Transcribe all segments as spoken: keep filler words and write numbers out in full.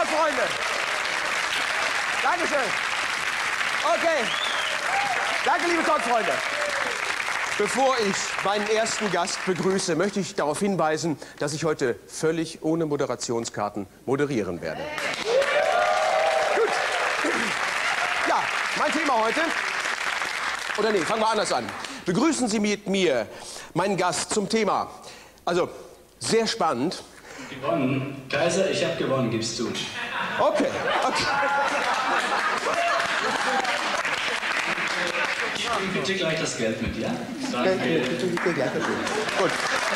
Freunde. Dankeschön. Okay. Danke, liebe Talkfreunde. Bevor ich meinen ersten Gast begrüße, möchte ich darauf hinweisen, dass ich heute völlig ohne Moderationskarten moderieren werde. Gut. Ja, mein Thema heute... Oder nee, fangen wir anders an. Begrüßen Sie mit mir meinen Gast zum Thema. Also, sehr spannend. Gewonnen. Kaiser, ich habe gewonnen, gibst du. Okay, okay. Ich bringe bitte gleich das Geld mit, ja? Danke. Bitte, bitte gleich das Geld. Gut.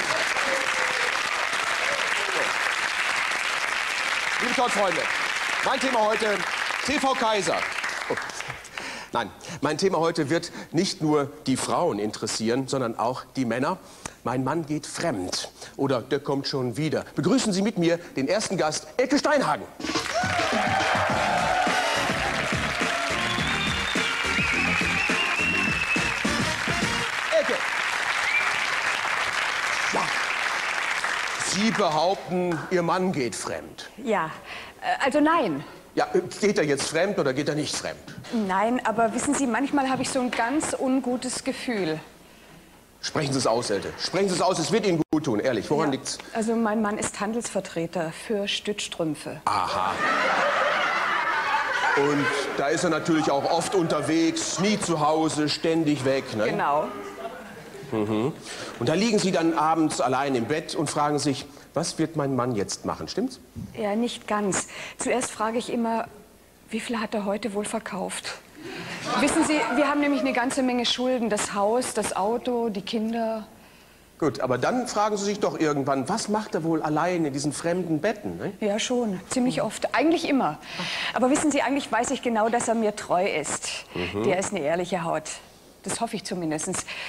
Liebe Talkfreunde, mein Thema heute, T V Kaiser. Oh. Nein, mein Thema heute wird nicht nur die Frauen interessieren, sondern auch die Männer. Mein Mann geht fremd. Oder der kommt schon wieder. Begrüßen Sie mit mir den ersten Gast, Elke Steinhagen. Elke. Ja. Sie behaupten, Ihr Mann geht fremd. Ja, äh, also nein. Ja, geht er jetzt fremd oder geht er nicht fremd? Nein, aber wissen Sie, manchmal habe ich so ein ganz ungutes Gefühl. Sprechen Sie es aus, Elke. Sprechen Sie es aus, es wird Ihnen gut tun, ehrlich. Woran Ja, liegt's? also mein Mann ist Handelsvertreter für Stützstrümpfe. Aha. Und da ist er natürlich auch oft unterwegs, nie zu Hause, ständig weg, ne? Genau. Mhm. Und da liegen Sie dann abends allein im Bett und fragen sich, was wird mein Mann jetzt machen, stimmt's? Ja, nicht ganz. Zuerst frage ich immer, wie viel hat er heute wohl verkauft? Wissen Sie, wir haben nämlich eine ganze Menge Schulden. Das Haus, das Auto, die Kinder. Gut, aber dann fragen Sie sich doch irgendwann, was macht er wohl allein in diesen fremden Betten, ne? Ja, schon. Ziemlich oft. Eigentlich immer. Aber wissen Sie, eigentlich weiß ich genau, dass er mir treu ist. Mhm. Der ist eine ehrliche Haut. Das hoffe ich zumindest.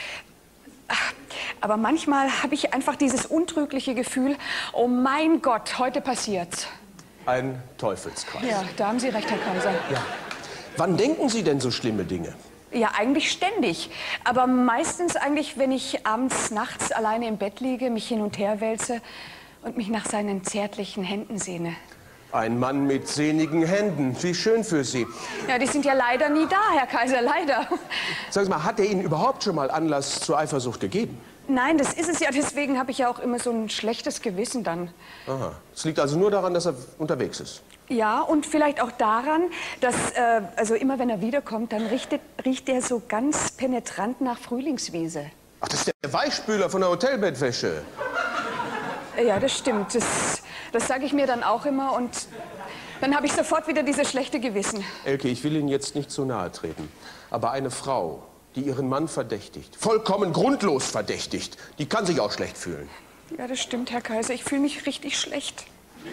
Aber manchmal habe ich einfach dieses untrügliche Gefühl, oh mein Gott, heute passiert's. Ein Teufelskreis. Ja, da haben Sie recht, Herr Kaiser. Ja. Wann denken Sie denn so schlimme Dinge? Ja, eigentlich ständig. Aber meistens eigentlich, wenn ich abends, nachts alleine im Bett liege, mich hin und her wälze und mich nach seinen zärtlichen Händen sehne. Ein Mann mit sehnigen Händen. Wie schön für Sie. Ja, die sind ja leider nie da, Herr Kaiser, leider. Sagen Sie mal, hat er Ihnen überhaupt schon mal Anlass zur Eifersucht gegeben? Nein, das ist es ja. Deswegen habe ich ja auch immer so ein schlechtes Gewissen dann. Aha. Es liegt also nur daran, dass er unterwegs ist. Ja, und vielleicht auch daran, dass, äh, also immer wenn er wiederkommt, dann riecht, riecht er so ganz penetrant nach Frühlingswiese. Ach, das ist der Weichspüler von der Hotelbettwäsche. Ja, das stimmt. Das, das sage ich mir dann auch immer und dann habe ich sofort wieder dieses schlechte Gewissen. Elke, ich will Ihnen jetzt nicht zu nahe treten, aber eine Frau, die ihren Mann verdächtigt, vollkommen grundlos verdächtigt, die kann sich auch schlecht fühlen. Ja, das stimmt, Herr Kaiser. Ich fühle mich richtig schlecht.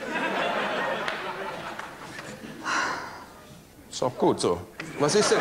Ist auch gut so. Was ist denn?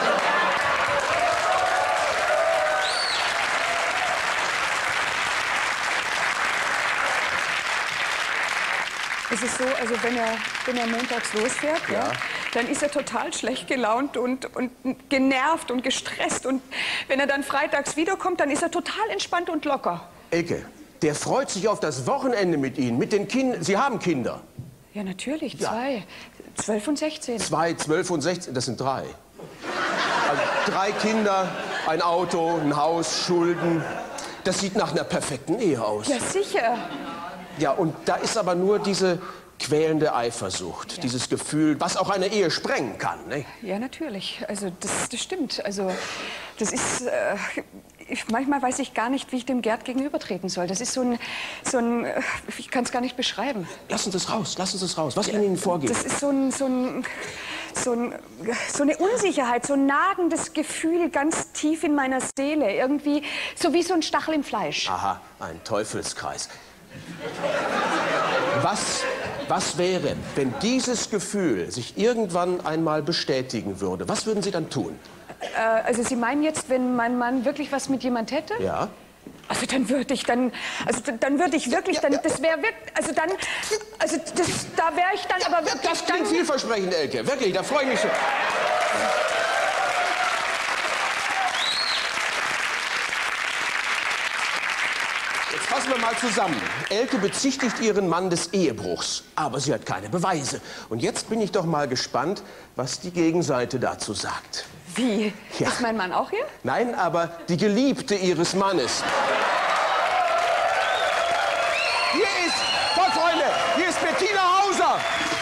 Es ist so, also wenn er, wenn er montags losfährt, ja. Ja, dann ist er total schlecht gelaunt und, und genervt und gestresst. Und wenn er dann freitags wiederkommt, dann ist er total entspannt und locker. Elke, der freut sich auf das Wochenende mit Ihnen, mit den Kindern. Sie haben Kinder. Ja, natürlich, Ja. zwei. Zwölf und sechzehn. Zwei, zwölf und sechzehn, das sind drei. Also drei Kinder, ein Auto, ein Haus, Schulden. Das sieht nach einer perfekten Ehe aus. Ja, sicher. Ja, und da ist aber nur diese quälende Eifersucht, Ja. dieses Gefühl, was auch eine Ehe sprengen kann, ne? Ja, natürlich. Also das, das stimmt. Also das ist... Äh, ich, manchmal weiß ich gar nicht, wie ich dem Gerd gegenübertreten soll. Das ist so ein... So ein äh, ich kann es gar nicht beschreiben. Lassen Sie es raus, lassen Sie es raus, was in Ihnen vorgeht. Das ist so ein... So ein So, ein, so eine Unsicherheit, so ein nagendes Gefühl ganz tief in meiner Seele. Irgendwie so wie so ein Stachel im Fleisch. Aha, ein Teufelskreis. Was, was wäre, wenn dieses Gefühl sich irgendwann einmal bestätigen würde? Was würden Sie dann tun? Äh, also Sie meinen jetzt, wenn mein Mann wirklich was mit jemand hätte? Ja. Also dann würde ich dann, also dann würde ich wirklich, dann, das wäre wirklich, also dann, also das, da wäre ich dann aber wirklich. Das klingt dann, vielversprechend, Elke. Wirklich, da freue ich mich schon. Jetzt passen Fassen wir mal zusammen. Elke bezichtigt ihren Mann des Ehebruchs, aber sie hat keine Beweise. Und jetzt bin ich doch mal gespannt, was die Gegenseite dazu sagt. Wie? Ja. Ist mein Mann auch hier? Nein, aber die Geliebte ihres Mannes. Hier ist, Volksfreunde, hier ist Bettina Hauser.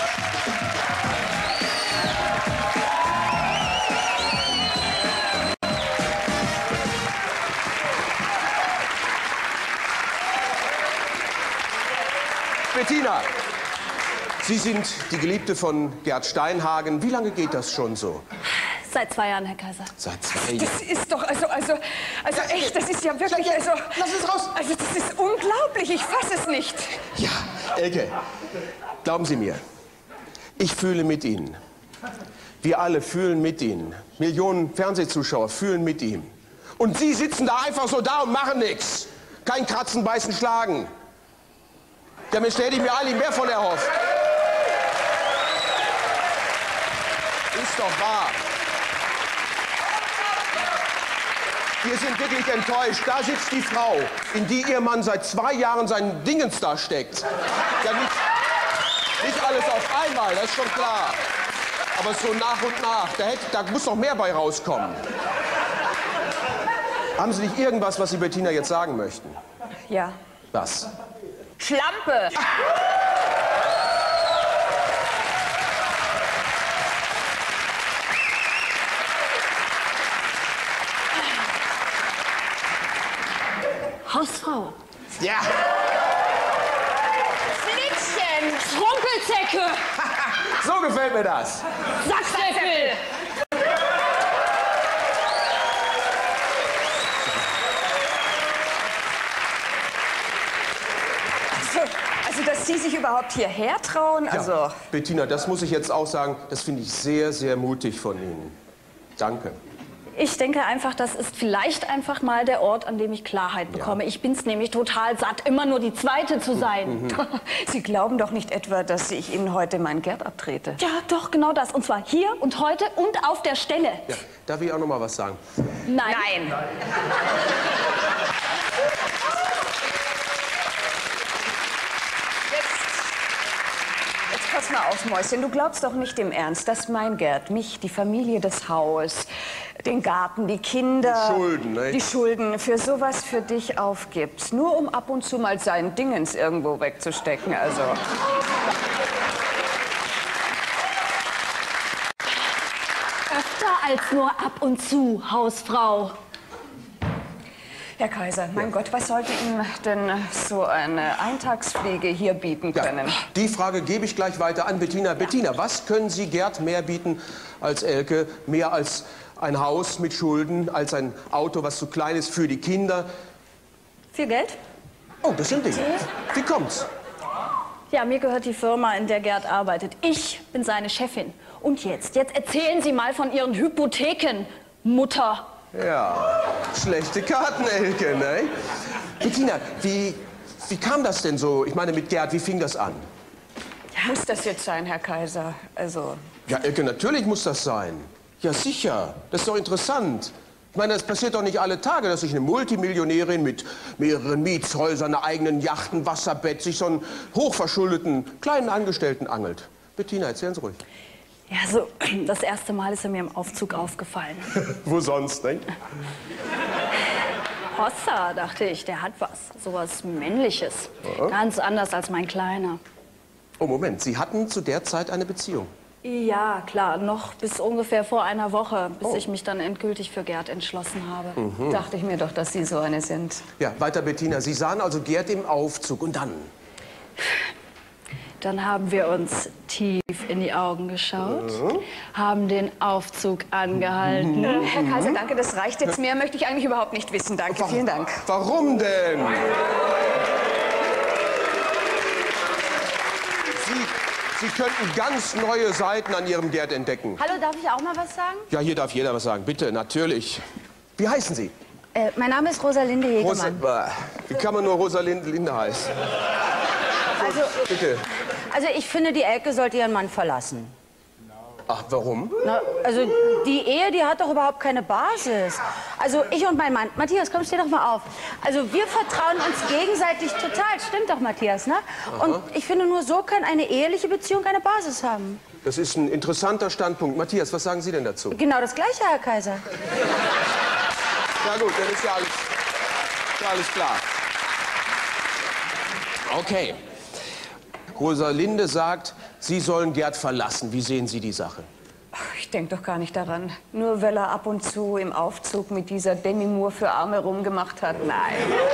Bettina, Sie sind die Geliebte von Gerd Steinhagen. Wie lange geht das schon so? Seit zwei Jahren, Herr Kaiser. Seit zwei Jahren. Das ist doch, also, also, also echt, das ist ja wirklich, Ja, ja, also... lass es raus. Also das ist unglaublich, ich fasse es nicht. Ja, Elke, glauben Sie mir, ich fühle mit Ihnen. Wir alle fühlen mit Ihnen. Millionen Fernsehzuschauer fühlen mit ihm. Und Sie sitzen da einfach so da und machen nichts. Kein Kratzen, Beißen, Schlagen. Damit hätte ich mir eigentlich mehr von erhofft. Ist doch wahr. Wir sind wirklich enttäuscht. Da sitzt die Frau, in die ihr Mann seit zwei Jahren seinen Dingens da steckt. Ja, nicht, nicht alles auf einmal, das ist schon klar. Aber so nach und nach. Da, hätte, da muss noch mehr bei rauskommen. Haben Sie nicht irgendwas, was Sie Bettina jetzt sagen möchten? Ja. Was? Schlampe! Hausfrau. Ja! Schnittchen. Rumpelzecke. So gefällt mir das. Sacksäppel. Also, also, dass Sie sich überhaupt hierher trauen, also... Ja, Bettina, das muss ich jetzt auch sagen, das finde ich sehr, sehr mutig von Ihnen. Danke. Ich denke einfach, das ist vielleicht einfach mal der Ort, an dem ich Klarheit bekomme. Ja. Ich bin's nämlich total satt, immer nur die Zweite zu sein. Mhm. Sie glauben doch nicht etwa, dass ich Ihnen heute meinen Gerd abtrete? Ja, doch, genau das. Und zwar hier und heute und auf der Stelle. Ja, darf ich auch noch mal was sagen? Nein. Nein. Pass mal auf, Mäuschen, du glaubst doch nicht im Ernst, dass mein Gerd mich, die Familie, das Haus, den Garten, die Kinder... Die Schulden, ne? Die Schulden für sowas für dich aufgibt. Nur um ab und zu mal seinen Dingens irgendwo wegzustecken, also... Öfter als nur ab und zu, Hausfrau. Herr Kaiser, mein Gott, was sollte Ihnen denn so eine Eintagspflege hier bieten können? Ja, die Frage gebe ich gleich weiter an Bettina. Ja. Bettina, was können Sie Gerd mehr bieten als Elke? Mehr als ein Haus mit Schulden, als ein Auto, was zu klein ist für die Kinder? Viel Geld? Oh, das sind Dinge. Wie kommt's? Ja, mir gehört die Firma, in der Gerd arbeitet. Ich bin seine Chefin. Und jetzt, jetzt erzählen Sie mal von Ihren Hypotheken, Mutter. Ja, schlechte Karten, Elke, ne? Bettina, wie, wie kam das denn so? Ich meine, mit Gerd, wie fing das an? Muss das jetzt sein, Herr Kaiser? Also... Ja, Elke, natürlich muss das sein. Ja, sicher. Das ist doch interessant. Ich meine, das passiert doch nicht alle Tage, dass sich eine Multimillionärin mit mehreren Mietshäusern, einer eigenen Yacht, einem Wasserbett, sich so einen hochverschuldeten kleinen Angestellten angelt. Bettina, erzählen Sie ruhig. Ja, so das erste Mal ist er mir im Aufzug aufgefallen. Wo sonst, ne? Hossa, dachte ich, der hat was. Sowas Männliches. Ja. Ganz anders als mein Kleiner. Oh, Moment. Sie hatten zu der Zeit eine Beziehung? Ja, klar. Noch bis ungefähr vor einer Woche, bis Oh. ich mich dann endgültig für Gerd entschlossen habe. Mhm. Dachte ich mir doch, dass Sie so eine sind. Ja, weiter, Bettina. Sie sahen also Gerd im Aufzug. Und dann? Dann haben wir uns tief in die Augen geschaut, Mhm. haben den Aufzug angehalten. Mhm. Herr Kaiser, danke, das reicht jetzt. Mehr möchte ich eigentlich überhaupt nicht wissen. Danke, vielen Dank. Warum denn? Sie, Sie könnten ganz neue Seiten an Ihrem Gerd entdecken. Hallo, darf ich auch mal was sagen? Ja, hier darf jeder was sagen. Bitte, natürlich. Wie heißen Sie? Äh, mein Name ist Rosalinde Rosa, Hegemann. Bah. Wie kann man nur Rosalinde Linde heißen? Also, Bitte. also ich finde, die Elke sollte ihren Mann verlassen. Ach, warum? Na, also die Ehe, die hat doch überhaupt keine Basis. Also ich und mein Mann. Matthias, komm, steh doch mal auf. Also wir vertrauen uns gegenseitig total. Stimmt doch, Matthias, ne? Aha. Und ich finde, nur so kann eine eheliche Beziehung eine Basis haben. Das ist ein interessanter Standpunkt. Matthias, was sagen Sie denn dazu? Genau das Gleiche, Herr Kaiser. Na gut, dann ist ja alles, ja alles klar. Okay. Rosalinde sagt, Sie sollen Gerd verlassen. Wie sehen Sie die Sache? Ach, ich denke doch gar nicht daran. Nur weil er ab und zu im Aufzug mit dieser Demi Moore für Arme rumgemacht hat. Nein.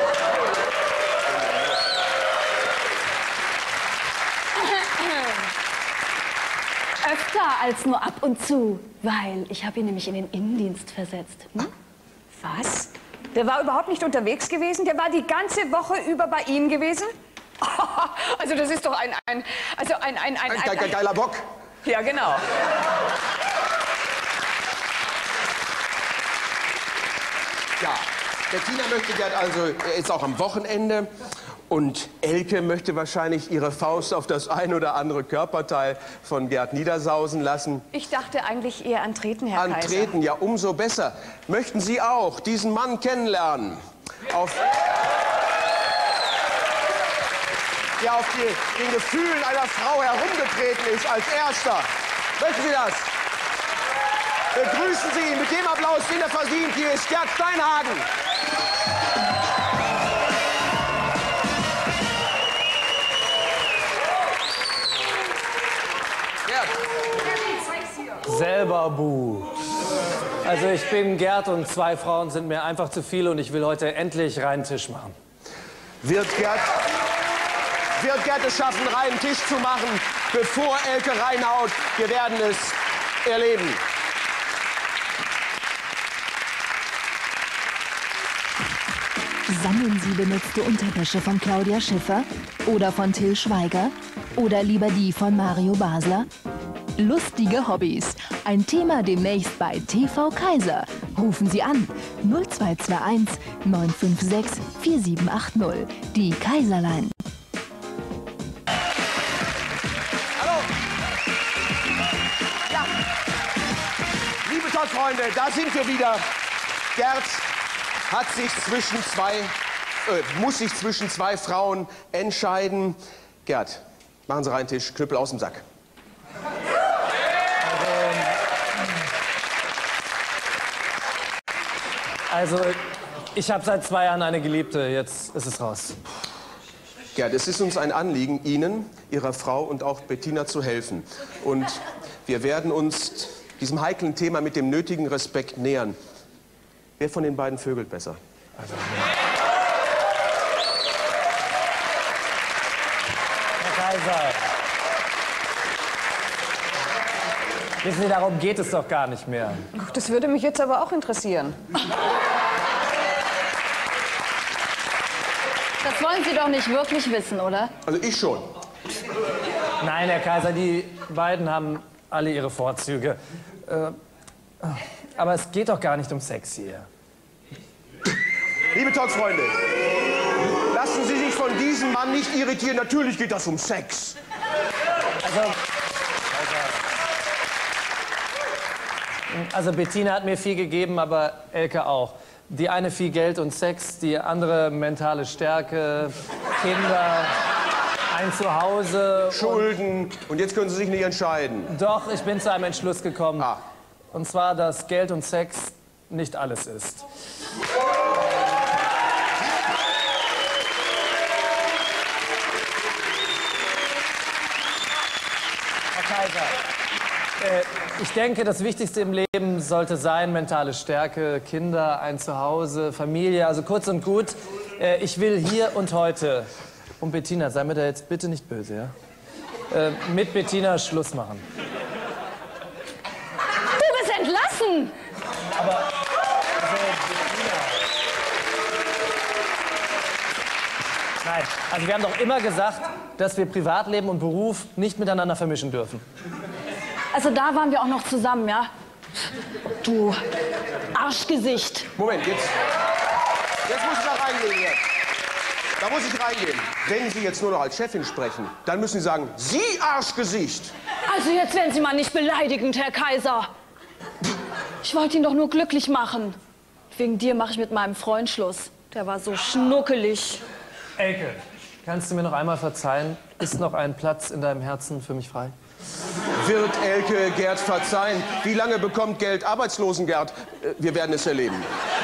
Öfter als nur ab und zu, weil ich habe ihn nämlich in den Innendienst versetzt. Hm? Was? Der war überhaupt nicht unterwegs gewesen? Der war die ganze Woche über bei Ihnen gewesen? Also das ist doch ein, ein also ein, ein, ein, Ein, ein, ge geiler Bock. Ja, genau. Ja, Bettina möchte Gerd also, er ist auch am Wochenende. Und Elke möchte wahrscheinlich ihre Faust auf das ein oder andere Körperteil von Gerd niedersausen lassen. Ich dachte eigentlich eher antreten, Herr Kaiser. Antreten, ja, umso besser. Möchten Sie auch diesen Mann kennenlernen? Auf, der auf die, den Gefühlen einer Frau herumgetreten ist als Erster. Möchten Sie das? Begrüßen Sie ihn mit dem Applaus, den er verdient. Hier ist Gerd Steinhagen. Selber buh. Also ich bin Gerd und zwei Frauen sind mir einfach zu viel und ich will heute endlich reinen Tisch machen. Wird Gerd, wird Gerd es schaffen, reinen Tisch zu machen, bevor Elke reinhaut? Wir werden es erleben. Sammeln Sie benutzte Unterwäsche von Claudia Schiffer oder von Till Schweiger oder lieber die von Mario Basler? Lustige Hobbys. Ein Thema demnächst bei T V Kaiser. Rufen Sie an null zwei zwei eins neun fünf sechs vier sieben acht null. Die Kaiserlein. Hallo. Ja. Liebe Talkfreunde, da sind wir wieder. Gerd hat sich zwischen zwei, äh, muss sich zwischen zwei Frauen entscheiden. Gerd, machen Sie rein Tisch, Knüppel aus dem Sack. Also, ich habe seit zwei Jahren eine Geliebte, jetzt ist es raus. Gerd, es ist uns ein Anliegen, Ihnen, Ihrer Frau und auch Bettina zu helfen. Und wir werden uns diesem heiklen Thema mit dem nötigen Respekt nähern. Wer von den beiden vögelt besser? Also, Herr Kaiser. Wissen Sie, darum geht es doch gar nicht mehr. Ach, das würde mich jetzt aber auch interessieren. Das wollen Sie doch nicht wirklich wissen, oder? Also ich schon. Nein, Herr Kaiser, die beiden haben alle ihre Vorzüge. Äh, aber es geht doch gar nicht um Sex hier. Liebe Talkfreunde, lassen Sie sich von diesem Mann nicht irritieren. Natürlich geht das um Sex. Also, also Bettina hat mir viel gegeben, aber Elke auch. Die eine viel Geld und Sex, die andere mentale Stärke, Kinder, ein Zuhause. Schulden. Und, und jetzt können Sie sich nicht entscheiden. Doch, ich bin zu einem Entschluss gekommen. Ah. Und zwar, dass Geld und Sex nicht alles ist. Herr Kaiser, äh, ich denke, das Wichtigste im Leben sollte sein, mentale Stärke, Kinder, ein Zuhause, Familie. Also kurz und gut, äh, ich will hier und heute, und Bettina, sei mir da jetzt bitte nicht böse, ja? Äh, mit Bettina Schluss machen. Du bist entlassen! Aber, also, Bettina. Nein, also wir haben doch immer gesagt, dass wir Privatleben und Beruf nicht miteinander vermischen dürfen. Also da waren wir auch noch zusammen, ja? Du Arschgesicht. Moment, jetzt, jetzt muss ich da reingehen. Jetzt. Da muss ich reingehen. Wenn Sie jetzt nur noch als Chefin sprechen, dann müssen Sie sagen, Sie Arschgesicht. Also jetzt werden Sie mal nicht beleidigend, Herr Kaiser. Ich wollte ihn doch nur glücklich machen. Wegen dir mache ich mit meinem Freund Schluss. Der war so schnuckelig. Elke, kannst du mir noch einmal verzeihen? Ist noch ein Platz in deinem Herzen für mich frei? Wird Elke Gerd verzeihen? Wie lange bekommt Geld Arbeitslosengerd? Äh, Wir werden es erleben.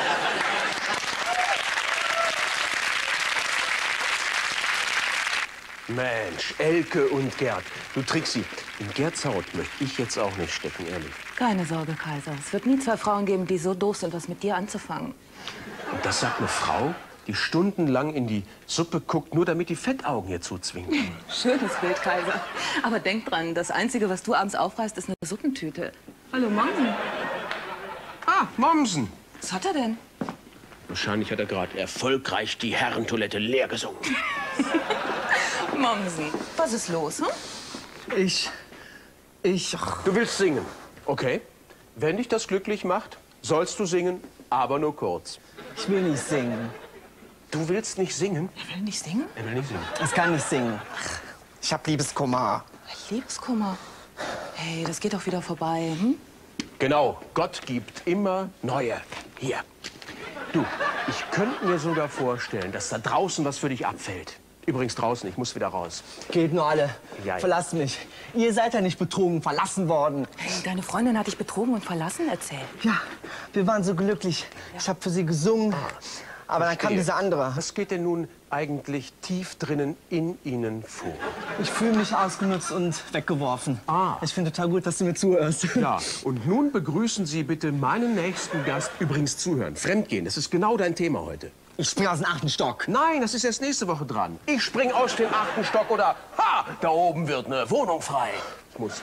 Mensch, Elke und Gerd. Du Trixi, in Gerds Haut möchte ich jetzt auch nicht stecken, ehrlich. Keine Sorge, Kaiser. Es wird nie zwei Frauen geben, die so doof sind, was mit dir anzufangen. Und das sagt eine Frau, die stundenlang in die Suppe guckt, nur damit die Fettaugen hier zuzwingen kann. Schönes Bild, Kaiser. Aber denk dran, das Einzige, was du abends aufreißt, ist eine Suppentüte. Hallo, Mommsen. Ah, Mommsen. Was hat er denn? Wahrscheinlich hat er gerade erfolgreich die Herrentoilette leer gesungen. Mommsen, was ist los, hm? Ich... ich... ach, Du willst singen. Okay. Wenn dich das glücklich macht, sollst du singen, aber nur kurz. ich will nicht singen. Du willst nicht singen? Er will nicht singen? Er will nicht singen. Ich kann nicht singen. Ich hab Liebeskummer. Liebeskummer. Hey, das geht doch wieder vorbei, hm? Genau, Gott gibt immer neue. Hier. Du, ich könnte mir sogar vorstellen, dass da draußen was für dich abfällt. Übrigens draußen, ich muss wieder raus. Geht nur alle. Ja, ja. Verlasst mich. Ihr seid ja nicht betrogen, verlassen worden. Hey, deine Freundin hat dich betrogen und verlassen, erzähl. Ja, wir waren so glücklich. Ich habe für sie gesungen. Aber dann kam Verstehe. dieser andere. Was geht denn nun eigentlich tief drinnen in Ihnen vor? Ich fühle mich ausgenutzt und weggeworfen. Ah. Ich finde total gut, dass du mir zuhörst. Ja, und nun begrüßen Sie bitte meinen nächsten Gast. Übrigens zuhören, Fremdgehen, das ist genau dein Thema heute. Ich springe aus dem achten Stock. Nein, das ist erst nächste Woche dran. Ich spring aus dem achten Stock oder ha, da oben wird eine Wohnung frei. Ich muss.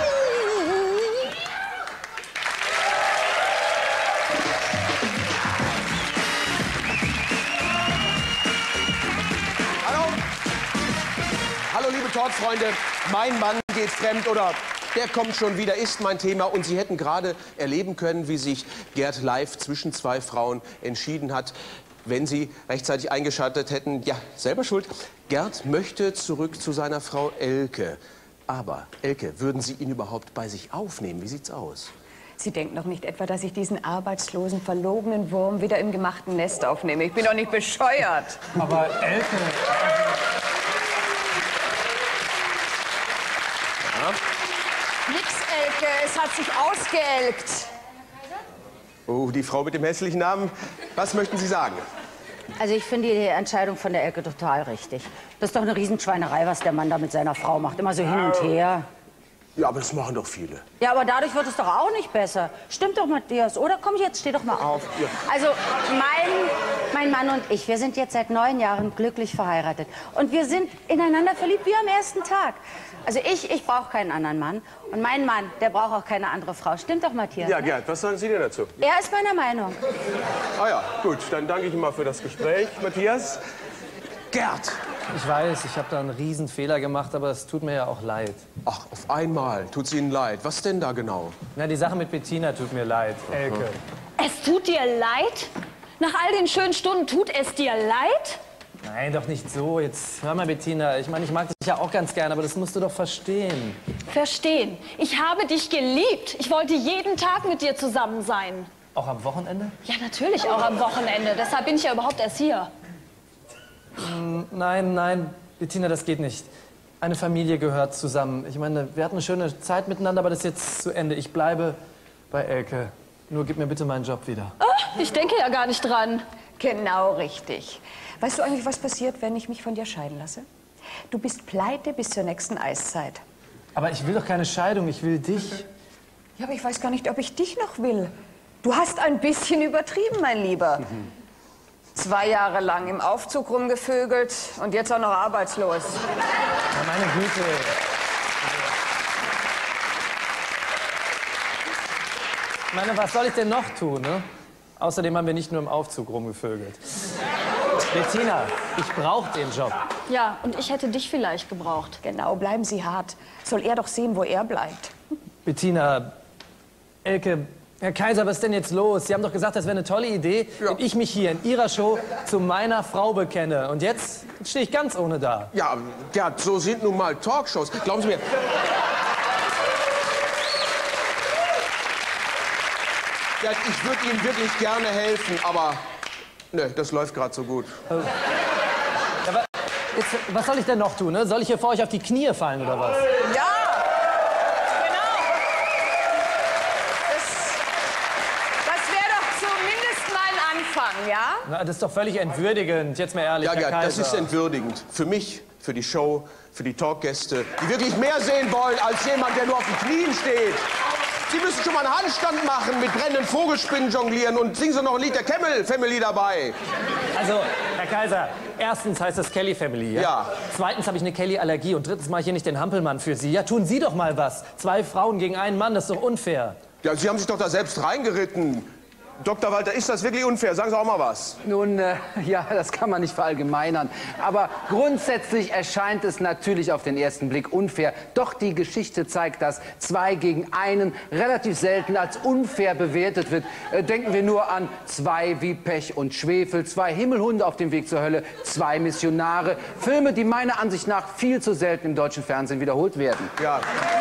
Hallo? Hallo, liebe Tortfreunde. Mein Mann geht fremd oder der kommt schon wieder, ist mein Thema. Und Sie hätten gerade erleben können, wie sich Gerd live zwischen zwei Frauen entschieden hat. Wenn Sie rechtzeitig eingeschaltet hätten, ja, selber schuld. Gerd möchte zurück zu seiner Frau Elke. Aber, Elke, würden Sie ihn überhaupt bei sich aufnehmen? Wie sieht's aus? Sie denken doch nicht etwa, dass ich diesen arbeitslosen, verlogenen Wurm wieder im gemachten Nest aufnehme. Ich bin doch nicht bescheuert. Aber Elke... Nix, Elke, es hat sich ausgeelkt. Oh, die Frau mit dem hässlichen Namen. Was möchten Sie sagen? Also ich finde die Entscheidung von der Elke total richtig. Das ist doch eine Riesenschweinerei, was der Mann da mit seiner Frau macht. Immer so hin und her. Ja, aber das machen doch viele. Ja, aber dadurch wird es doch auch nicht besser. Stimmt doch, Matthias, oder? Komm, jetzt steh doch mal auf. Also, mein, mein Mann und ich, wir sind jetzt seit neun Jahren glücklich verheiratet. Und wir sind ineinander verliebt wie am ersten Tag. Also ich, ich brauche keinen anderen Mann. Und mein Mann, der braucht auch keine andere Frau. Stimmt doch, Matthias? Ja, ne? Gerd, was sagen Sie denn dazu? Er ist meiner Meinung. Ah ja, gut, dann danke ich Ihnen mal für das Gespräch, Matthias. Gerd! Ich weiß, ich habe da einen riesen Fehler gemacht, aber es tut mir ja auch leid. Ach, auf einmal tut's Ihnen leid. Was denn da genau? Na, die Sache mit Bettina tut mir leid, Elke. Es tut dir leid? Nach all den schönen Stunden tut es dir leid? Nein, doch nicht so. Jetzt hör mal, Bettina. Ich meine, ich mag dich ja auch ganz gern, aber das musst du doch verstehen. Verstehen. Ich habe dich geliebt. Ich wollte jeden Tag mit dir zusammen sein. Auch am Wochenende? Ja, natürlich auch am Wochenende. Deshalb bin ich ja überhaupt erst hier. Nein, nein, Bettina, das geht nicht. Eine Familie gehört zusammen. Ich meine, wir hatten eine schöne Zeit miteinander, aber das ist jetzt zu Ende. Ich bleibe bei Elke. Nur gib mir bitte meinen Job wieder. Oh, ich denke ja gar nicht dran. Genau richtig. Weißt du eigentlich, was passiert, wenn ich mich von dir scheiden lasse? Du bist pleite bis zur nächsten Eiszeit. Aber ich will doch keine Scheidung, ich will dich. Ja, aber ich weiß gar nicht, ob ich dich noch will. Du hast ein bisschen übertrieben, mein Lieber. Mhm. Zwei Jahre lang im Aufzug rumgevögelt und jetzt auch noch arbeitslos. Ja, meine Güte. Ich meine, was soll ich denn noch tun, ne? Außerdem haben wir nicht nur im Aufzug rumgevögelt. Bettina, ich brauche den Job. Ja, und ich hätte dich vielleicht gebraucht. Genau, bleiben Sie hart. Soll er doch sehen, wo er bleibt. Bettina, Elke, Herr Kaiser, was ist denn jetzt los? Sie haben doch gesagt, das wäre eine tolle Idee, ja. wenn ich mich hier in Ihrer Show zu meiner Frau bekenne. Und jetzt stehe ich ganz ohne da. Ja, Gerd, so sind nun mal Talkshows. Glauben Sie mir. Gerd, ich würde Ihnen wirklich gerne helfen, aber ne, das läuft gerade so gut. Ja, aber jetzt, was soll ich denn noch tun? Ne? Soll ich hier vor euch auf die Knie fallen oder was? Ja! Ja? Na, das ist doch völlig entwürdigend, jetzt mal ehrlich, Ja, Herr ja, Kaiser. das ist entwürdigend. Für mich, für die Show, für die Talkgäste, die wirklich mehr sehen wollen als jemand, der nur auf den Knien steht. Sie müssen schon mal einen Handstand machen, mit brennenden Vogelspinnen jonglieren und singen Sie noch ein Lied der Camel Family dabei. Also, Herr Kaiser, erstens heißt das Kelly Family, ja? Ja. Zweitens habe ich eine Kelly-Allergie und drittens mache ich hier nicht den Hampelmann für Sie. Ja, tun Sie doch mal was. Zwei Frauen gegen einen Mann, das ist doch unfair. Ja, Sie haben sich doch da selbst reingeritten. Doktor Walter, ist das wirklich unfair? Sagen Sie auch mal was. Nun, äh, ja, das kann man nicht verallgemeinern. Aber grundsätzlich erscheint es natürlich auf den ersten Blick unfair. Doch die Geschichte zeigt, dass zwei gegen einen relativ selten als unfair bewertet wird. Äh, denken wir nur an Zwei wie Pech und Schwefel, Zwei Himmelhunde auf dem Weg zur Hölle, Zwei Missionare. Filme, die meiner Ansicht nach viel zu selten im deutschen Fernsehen wiederholt werden. Ja.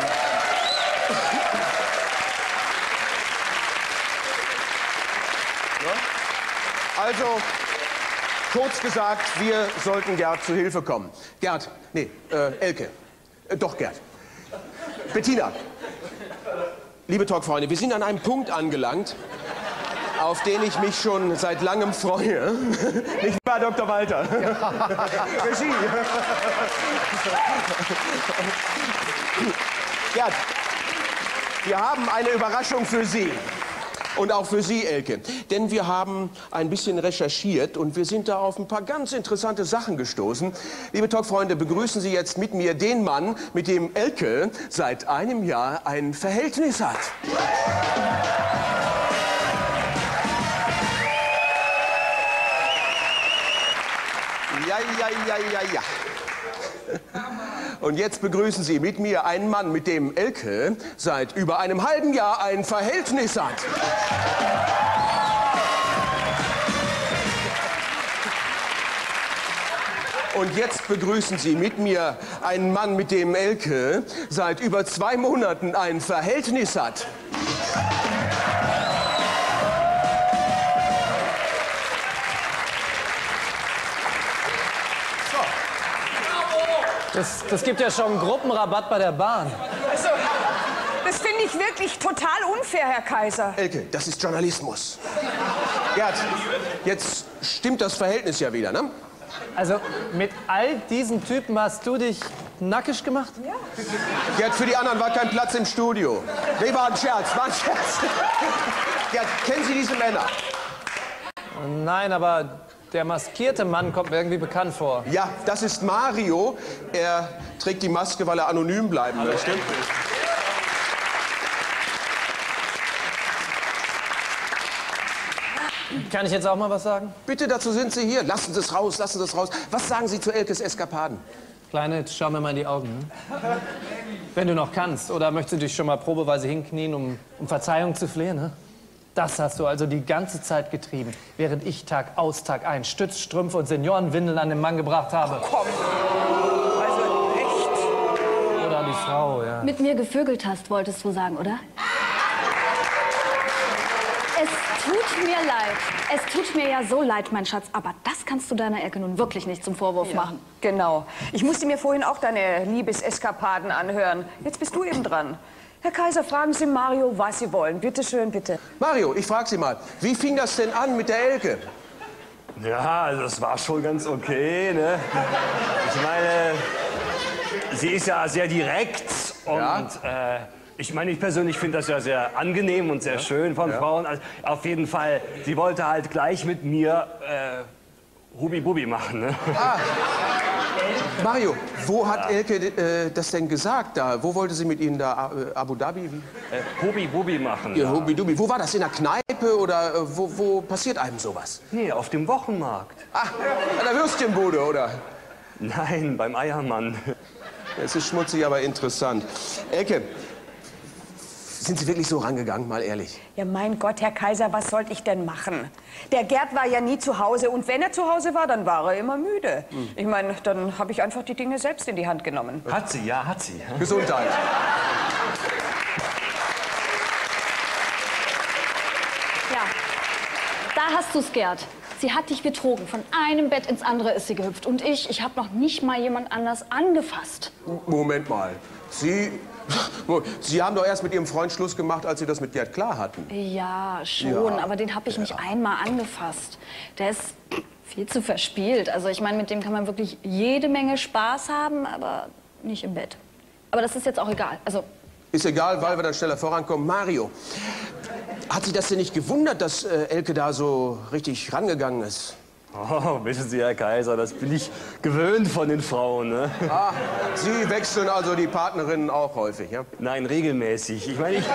Also, kurz gesagt, wir sollten Gerd zu Hilfe kommen. Gerd, nee, äh, Elke. Äh, doch, Gerd. Bettina. Liebe Talkfreunde, wir sind an einem Punkt angelangt, auf den ich mich schon seit langem freue. Nicht wahr, Doktor Walter? Ja. Regie. Gerd, wir haben eine Überraschung für Sie. Und auch für Sie, Elke. Denn wir haben ein bisschen recherchiert und wir sind da auf ein paar ganz interessante Sachen gestoßen. Liebe Talkfreunde, begrüßen Sie jetzt mit mir den Mann, mit dem Elke seit einem Jahr ein Verhältnis hat. Ja, ja, ja, ja, ja. Und jetzt begrüßen Sie mit mir einen Mann, mit dem Elke seit über einem halben Jahr ein Verhältnis hat. Und jetzt begrüßen Sie mit mir einen Mann, mit dem Elke seit über zwei Monaten ein Verhältnis hat. Das, das gibt ja schon einen Gruppenrabatt bei der Bahn. Also, das finde ich wirklich total unfair, Herr Kaiser. Elke, das ist Journalismus. Gerd, jetzt stimmt das Verhältnis ja wieder, ne? Also, mit all diesen Typen hast du dich nackig gemacht? Ja. Gerd, für die anderen war kein Platz im Studio. Nee, war ein Scherz, war ein Scherz. Gerd, kennen Sie diese Männer? Nein, aber der maskierte Mann kommt mir irgendwie bekannt vor. Ja, das ist Mario. Er trägt die Maske, weil er anonym bleiben möchte. Kann ich jetzt auch mal was sagen? Bitte, dazu sind Sie hier. Lassen Sie es raus, lassen Sie es raus. Was sagen Sie zu Elkes Eskapaden? Kleine, jetzt schau mir mal in die Augen. Ne? Wenn du noch kannst. Oder möchtest du dich schon mal probeweise hinknien, um, um Verzeihung zu flehen? Ne? Das hast du also die ganze Zeit getrieben, während ich Tag aus, Tag ein Stützstrümpfe und Seniorenwindeln an den Mann gebracht habe. Ach, komm. Also echt. Oder an die Frau, ja. Mit mir gevögelt hast, wolltest du sagen, oder? Es tut mir leid. Es tut mir ja so leid, mein Schatz. Aber das kannst du deiner Elke nun wirklich nicht zum Vorwurf Ja, machen. genau. Ich musste mir vorhin auch deine Liebeseskapaden anhören. Jetzt bist du eben dran. Herr Kaiser, fragen Sie Mario, was Sie wollen. Bitte schön, bitte. Mario, ich frage Sie mal, wie fing das denn an mit der Elke? Ja, also das war schon ganz okay, ne? Ich meine, sie ist ja sehr direkt und Ja. äh, ich meine, ich persönlich finde das ja sehr angenehm und sehr schön von Ja. Frauen. Also, auf jeden Fall, sie wollte halt gleich mit mir äh, Hubi-Bubi machen, ne? Ah. Mario, wo hat Elke äh, das denn gesagt da? Wo wollte sie mit Ihnen da? Äh, Abu Dhabi? Wie? Äh, Hubi-Bubi machen. Ja, ja. Hubi-Dubi. Wo war das? In der Kneipe oder äh, wo, wo passiert einem sowas? Nee, auf dem Wochenmarkt. Ah, an der Würstchenbude, oder? Nein, beim Eiermann. Es ist schmutzig, aber interessant. Elke, Sind Sie wirklich so rangegangen, mal ehrlich? Ja, mein Gott, Herr Kaiser, was sollte ich denn machen? Der Gerd war ja nie zu Hause und wenn er zu Hause war, dann war er immer müde. Hm. Ich meine, dann habe ich einfach die Dinge selbst in die Hand genommen. Hat sie, ja, hat sie. Gesundheit. Ja, da hast du's, Gerd. Sie hat dich betrogen. Von einem Bett ins andere ist sie gehüpft. Und ich, ich habe noch nicht mal jemand anders angefasst. Moment mal. Sie... Sie haben doch erst mit Ihrem Freund Schluss gemacht, als Sie das mit Gerd klar hatten. Ja, schon. Ja. Aber den habe ich Ja. nicht einmal angefasst. Der ist viel zu verspielt. Also ich meine, mit dem kann man wirklich jede Menge Spaß haben, aber nicht im Bett. Aber das ist jetzt auch egal. Also... Ist egal, weil wir dann schneller vorankommen. Mario, hat Sie das denn nicht gewundert, dass äh, Elke da so richtig rangegangen ist? Oh, wissen Sie, Herr Kaiser, das bin ich gewöhnt von den Frauen, ne? Ah, Sie wechseln also die Partnerinnen auch häufig, ja? Nein, regelmäßig. Ich meine, ich...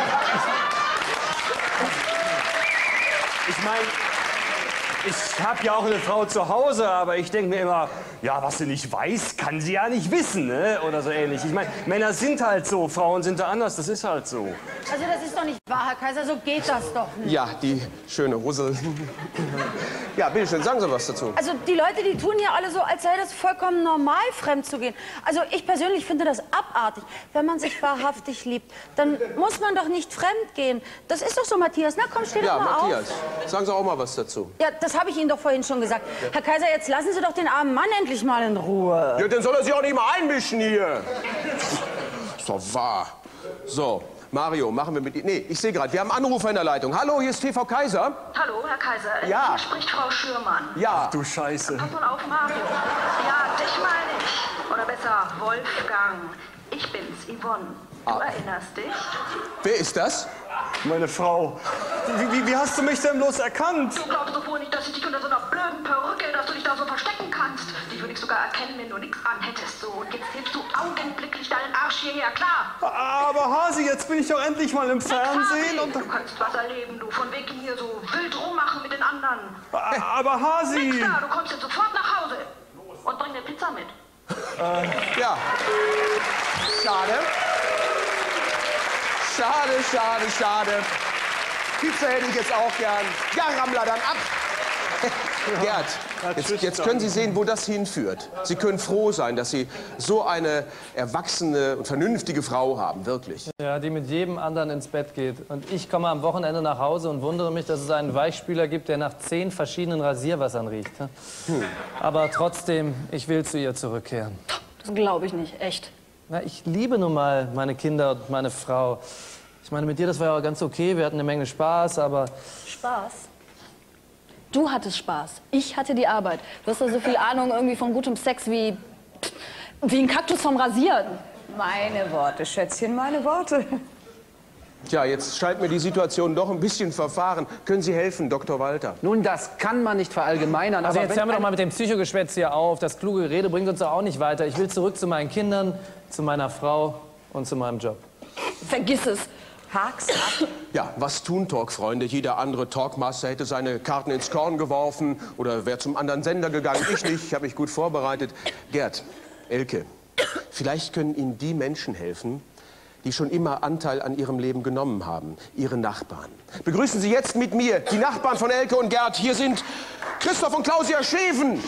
Ich meine, ich habe ja auch eine Frau zu Hause, aber ich denke mir immer, ja, was sie nicht weiß, kann sie ja nicht wissen, ne? Oder so ähnlich. Ich meine, Männer sind halt so, Frauen sind da anders, das ist halt so. Also das ist doch nicht wahr, Herr Kaiser, so geht das doch nicht. Ja, die schöne Russel. Ja, bitteschön, sagen Sie was dazu. Also die Leute, die tun ja alle so, als sei das vollkommen normal, fremd zu gehen. Also ich persönlich finde das abartig. Wenn man sich wahrhaftig liebt, dann muss man doch nicht fremd gehen. Das ist doch so, Matthias. Na komm, steh Ja, doch mal Matthias, auf. sagen Sie auch mal was dazu. Ja, das habe ich Ihnen doch vorhin schon gesagt. Herr Kaiser, jetzt lassen Sie doch den armen Mann endlich mal in Ruhe. Ja, dann soll er sich auch nicht mal einmischen hier. Ist doch wahr. So, Mario, machen wir mit Ihnen. Nee, ich sehe gerade, wir haben Anrufer in der Leitung. Hallo, hier ist T V Kaiser. Hallo, Herr Kaiser. Ja. Hier spricht Frau Schürmann. Ja. Ach du Scheiße. Pass mal auf, Mario. Ja, dich meine ich. Oder besser, Wolfgang. Ich bin's, Yvonne. Du Ah. erinnerst dich? Wer ist das? Meine Frau. Wie, wie, wie hast du mich denn bloß erkannt? Du glaubst doch wohl nicht, dass ich dich unter so einer blöden Perücke, dass du dich da so verstecken kannst. Die würde ich sogar erkennen, wenn du nichts anhättest. So, und jetzt hebst du augenblicklich deinen Arsch hierher, klar? Aber Hasi, jetzt bin ich doch endlich mal im Fernsehen und... Du kannst was erleben, du. Von wegen hier so wild rummachen mit den anderen. Aber Hasi... Nix da, du kommst jetzt sofort nach Hause. Und bring eine Pizza mit. Äh, ja. Schade. Schade, schade, schade. Pizza hätte ich jetzt auch gern. Ja, Rammler, dann ab. Gerd, jetzt, jetzt können Sie sehen, wo das hinführt. Sie können froh sein, dass Sie so eine erwachsene und vernünftige Frau haben, wirklich. Ja, die mit jedem anderen ins Bett geht. Und ich komme am Wochenende nach Hause und wundere mich, dass es einen Weichspüler gibt, der nach zehn verschiedenen Rasierwassern riecht. Hm. Aber trotzdem, ich will zu ihr zurückkehren. Das glaube ich nicht, echt. Na, ich liebe nun mal meine Kinder und meine Frau. Ich meine, mit dir, das war ja ganz okay, wir hatten eine Menge Spaß, aber... Spaß? Du hattest Spaß, ich hatte die Arbeit. Du hast ja so viel Ahnung irgendwie von gutem Sex wie... wie ein Kaktus vom Rasieren. Meine Worte, Schätzchen, meine Worte. Tja, jetzt scheint mir die Situation doch ein bisschen verfahren. Können Sie helfen, Doktor Walter? Nun, das kann man nicht verallgemeinern. Also aber jetzt hören wir doch mal mit dem Psychogeschwätz hier auf. Das kluge Gerede bringt uns doch auch nicht weiter. Ich will zurück zu meinen Kindern, zu meiner Frau und zu meinem Job. Vergiss es. Hak's ab. Ja, was tun Talk-Freunde? Jeder andere Talkmaster hätte seine Karten ins Korn geworfen oder wäre zum anderen Sender gegangen. Ich nicht, ich habe mich gut vorbereitet. Gerd, Elke, vielleicht können Ihnen die Menschen helfen, die schon immer Anteil an ihrem Leben genommen haben, ihre Nachbarn. Begrüßen Sie jetzt mit mir die Nachbarn von Elke und Gerd. Hier sind Christoph und Klausia Scheven.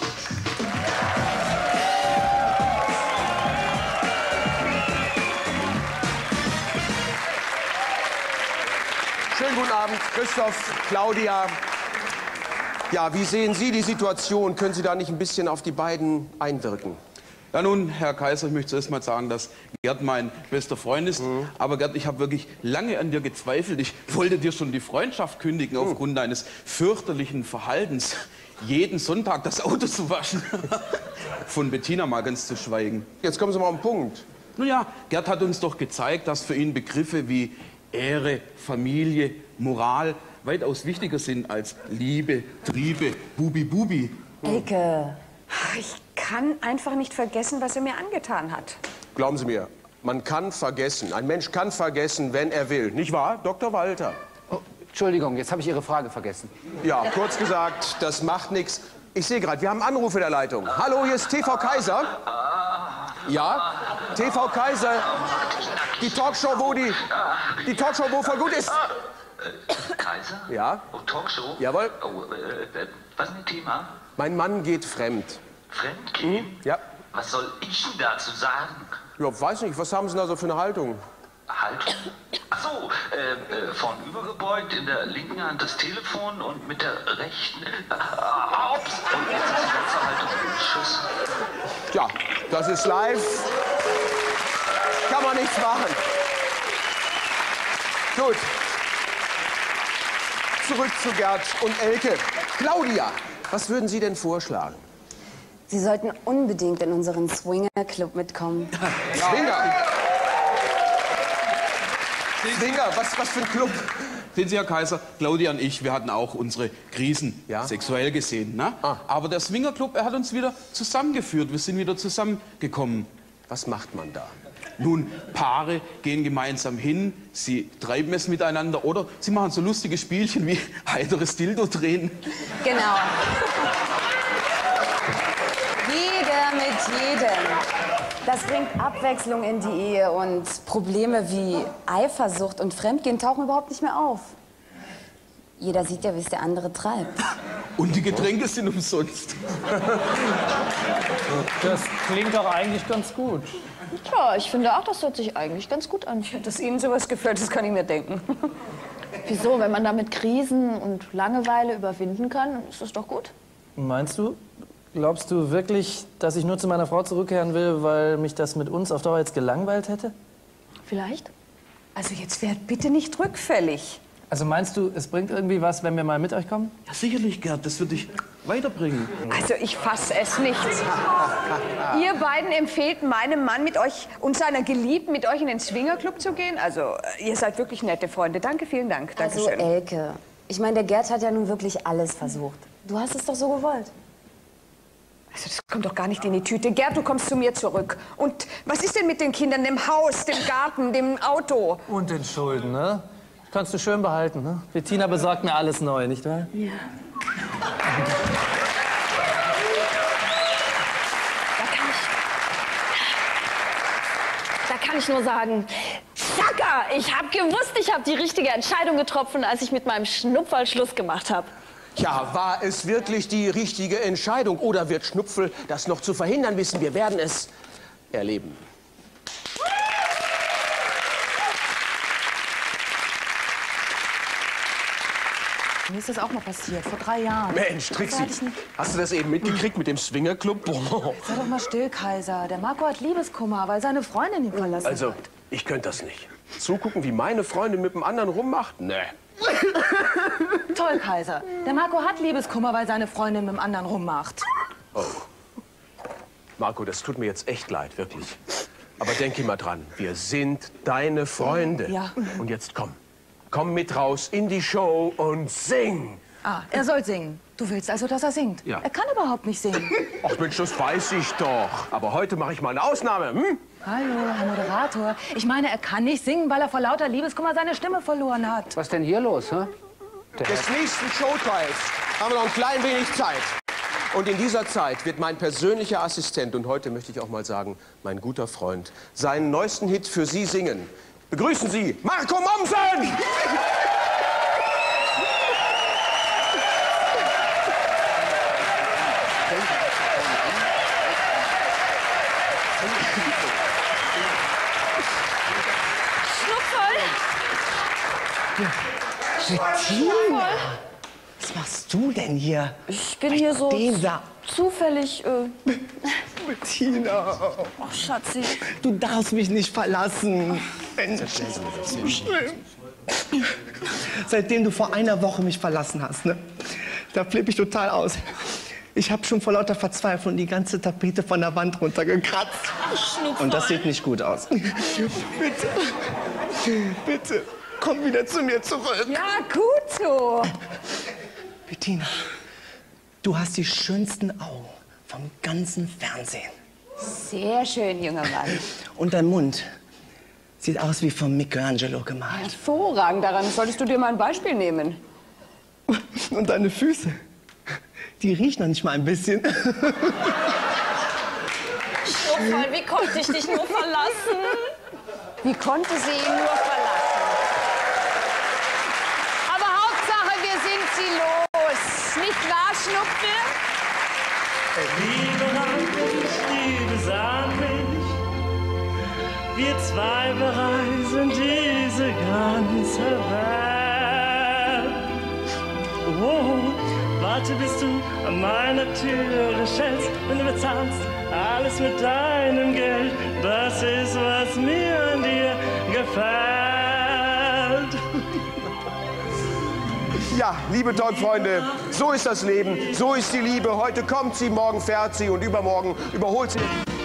Schönen guten Abend, Christoph, Claudia. Ja, wie sehen Sie die Situation? Können Sie da nicht ein bisschen auf die beiden einwirken? Ja nun, Herr Kaiser, ich möchte zuerst mal sagen, dass Gerd mein bester Freund ist. Mhm. Aber Gerd, ich habe wirklich lange an dir gezweifelt. Ich wollte dir schon die Freundschaft kündigen mhm. aufgrund deines fürchterlichen Verhaltens, jeden Sonntag das Auto zu waschen. Von Bettina mal ganz zu schweigen. Jetzt kommen Sie mal auf den Punkt. Nun ja, Gerd hat uns doch gezeigt, dass für ihn Begriffe wie Ehre, Familie, Moral weitaus wichtiger sind als Liebe, Triebe, Bubi, Bubi. Elke, ich kann einfach nicht vergessen, was er mir angetan hat. Glauben Sie mir, man kann vergessen. Ein Mensch kann vergessen, wenn er will. Nicht wahr, Doktor Walter? Oh, Entschuldigung, jetzt habe ich Ihre Frage vergessen. Ja, kurz gesagt, das macht nichts. Ich sehe gerade, wir haben Anrufe in der Leitung. Hallo, hier ist T V Kaiser. Ja? T V Kaiser, die Talkshow, wo die, die Talkshow, wo voll gut ist. Äh, Kaiser? Ja? Oh, Talkshow? Jawohl. Oh, äh, was ist das Thema? Mein Mann geht fremd. Fremdgehen? Mhm. Ja. Was soll ich denn dazu sagen? Ja, weiß nicht, was haben Sie denn da so für eine Haltung? Haltung? Ach so, äh, äh, vornübergebeugt, in der linken Hand das Telefon und mit der rechten... Äh, ups, und jetzt ist die letzte Haltung. Tschüss. Tja, das ist live. Kann man nichts machen. Gut. Zurück zu Gerd und Elke. Claudia, was würden Sie denn vorschlagen? Sie sollten unbedingt in unseren Swinger-Club mitkommen. Swinger? Swinger, was, was für ein Club? Sehen Sie, Herr Kaiser, Claudia und ich, wir hatten auch unsere Krisen ja? sexuell gesehen. Ne? Ah. Aber der Swingerclub, er hat uns wieder zusammengeführt. Wir sind wieder zusammengekommen. Was macht man da? Nun, Paare gehen gemeinsam hin, sie treiben es miteinander oder sie machen so lustige Spielchen wie heiteres Dildo drehen. Genau. Jeder mit jedem. Das bringt Abwechslung in die Ehe und Probleme wie Eifersucht und Fremdgehen tauchen überhaupt nicht mehr auf. Jeder sieht ja, wie es der andere treibt. Und die Getränke sind umsonst. Das klingt doch eigentlich ganz gut. Ja, ich finde auch, das hört sich eigentlich ganz gut an. Dass Ihnen sowas gefällt, das kann ich mir denken. Wieso? Wenn man damit Krisen und Langeweile überwinden kann, ist das doch gut. Meinst du? Glaubst du wirklich, dass ich nur zu meiner Frau zurückkehren will, weil mich das mit uns auf Dauer jetzt gelangweilt hätte? Vielleicht. Also jetzt werd bitte nicht rückfällig. Also meinst du, es bringt irgendwie was, wenn wir mal mit euch kommen? Ja, sicherlich, Gerd, das wird dich weiterbringen. Also ich fasse es nicht. Ihr beiden empfehlt meinem Mann mit euch und seiner Geliebten mit euch in den Swingerclub zu gehen? Also ihr seid wirklich nette Freunde. Danke, vielen Dank. Also Dankeschön. Elke, ich meine, der Gerd hat ja nun wirklich alles versucht. Du hast es doch so gewollt. Also das kommt doch gar nicht in die Tüte. Gerd, du kommst zu mir zurück. Und was ist denn mit den Kindern, dem Haus, dem Garten, dem Auto? Und den Schulden, ne? Kannst du schön behalten, ne? Bettina besorgt mir alles neu, nicht wahr? Ja. Da kann ich... Da kann ich nur sagen, Zacker! Ich hab gewusst, ich habe die richtige Entscheidung getroffen, als ich mit meinem Schnupferl Schluss gemacht habe. Ja, war es wirklich die richtige Entscheidung? Oder wird Schnupfel das noch zu verhindern wissen? Wir werden es erleben. Mir ist das auch mal passiert, vor drei Jahren. Mensch, Trixi, hast du das eben mitgekriegt mit dem Swingerclub? Boah. Sei doch mal still, Kaiser. Der Marco hat Liebeskummer, weil seine Freundin ihn verlassen Also, hat. ich könnte das nicht. Zugucken, wie meine Freundin mit dem anderen rummacht? Nee. Toll, Kaiser. Der Marco hat Liebeskummer, weil seine Freundin mit dem anderen rummacht. Oh. Marco, das tut mir jetzt echt leid, wirklich. Aber denk immer dran, wir sind deine Freunde. Ja. Und jetzt komm. Komm mit raus in die Show und sing. Ah, er soll singen. Du willst also, dass er singt? Ja. Er kann überhaupt nicht singen. Ach Mensch, das weiß ich doch. Aber heute mache ich mal eine Ausnahme. Hm? Hallo, Herr Moderator. Ich meine, er kann nicht singen, weil er vor lauter Liebeskummer seine Stimme verloren hat. Was denn hier los, hä? Des nächsten Showteils haben wir noch ein klein wenig Zeit. Und in dieser Zeit wird mein persönlicher Assistent, und heute möchte ich auch mal sagen, mein guter Freund, seinen neuesten Hit für Sie singen. Begrüßen Sie Marco Mommsen! Bettina, was machst du denn hier? Ich bin hier so Den da. zufällig... Äh... Bettina. Ach, Schatzi. Du darfst mich nicht verlassen. Mensch, das ist so schlimm. Seitdem du vor einer Woche mich verlassen hast, ne? Da flippe ich total aus. Ich habe schon vor lauter Verzweiflung die ganze Tapete von der Wand runtergekratzt. Und das sieht nicht gut aus. Bitte, bitte, komm wieder zu mir zurück. Ja, gut so. Bettina, du hast die schönsten Augen vom ganzen Fernsehen. Sehr schön, junger Mann. Und dein Mund sieht aus wie von Michelangelo gemalt. Hervorragend, daran solltest du dir mal ein Beispiel nehmen. Und deine Füße, die riechen noch nicht mal ein bisschen. wundervoll. Wie konnte ich dich nur verlassen? Wie konnte sie ihn nur verlassen? Aber Hauptsache, wir sind sie los. Nicht wahr, Schnuppel? Liebe Randig, Liebe Sandwich, wir zwei bereisen diese ganze Welt. Oh, warte, bis du an meiner Türe schellst, wenn du bezahlst alles mit deinem Geld. Das ist, was mir an dir gefällt. Ja, liebe Talkfreunde, so ist das Leben, so ist die Liebe. Heute kommt sie, morgen fährt sie und übermorgen überholt sie.